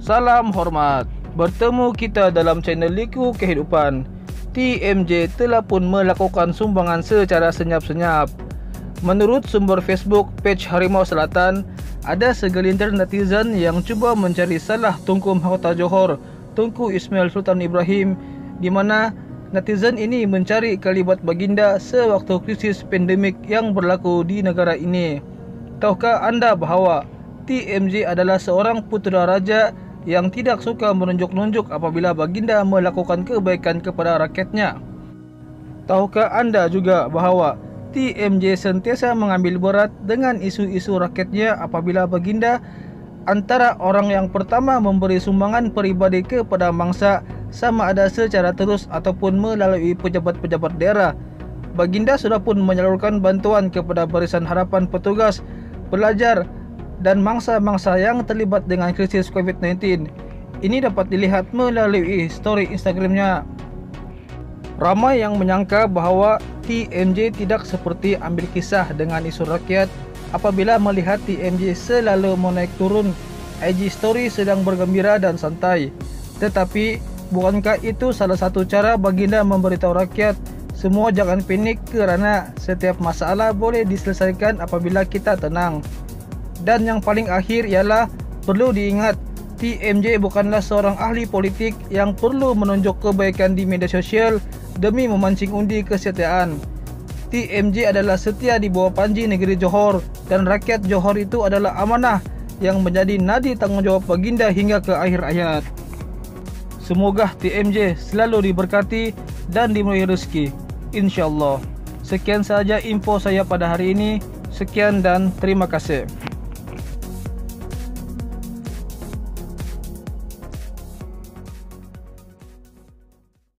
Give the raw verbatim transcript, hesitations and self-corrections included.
Salam hormat. Bertemu kita dalam channel Liku Kehidupan. T M J telah pun melakukan sumbangan secara senyap-senyap. Menurut sumber Facebook page Harimau Selatan, ada segelintir netizen yang cuba mencari salah Tunku Mahkota Johor, Tunku Ismail Sultan Ibrahim, di mana netizen ini mencari kalibat baginda sewaktu krisis pandemik yang berlaku di negara ini. Tahukah anda bahawa T M J adalah seorang putera raja yang tidak suka menunjuk-nunjuk apabila baginda melakukan kebaikan kepada rakyatnya? Tahukah anda juga bahawa T M J sentiasa mengambil berat dengan isu-isu rakyatnya apabila baginda antara orang yang pertama memberi sumbangan peribadi kepada mangsa, sama ada secara terus ataupun melalui pejabat-pejabat daerah. Baginda sudah pun menyalurkan bantuan kepada Barisan Harapan Petugas, pelajar dan mangsa-mangsa yang terlibat dengan krisis covid sembilan belas. Ini dapat dilihat melalui story Instagramnya. Ramai yang menyangka bahawa T M J tidak seperti ambil kisah dengan isu rakyat apabila melihat T M J selalu menaik turun I G story sedang bergembira dan santai. Tetapi bukankah itu salah satu cara baginda memberitahu rakyat semua jangan panik kerana setiap masalah boleh diselesaikan apabila kita tenang. Dan yang paling akhir ialah perlu diingat, T M J bukanlah seorang ahli politik yang perlu menunjuk kebaikan di media sosial demi memancing undi kesetiaan. T M J adalah setia di bawah panji negeri Johor dan rakyat Johor itu adalah amanah yang menjadi nadi tanggungjawab baginda hingga ke akhir hayat. Semoga T M J selalu diberkati dan dimurahi rezeki, insyaAllah. Sekian sahaja info saya pada hari ini. Sekian dan terima kasih.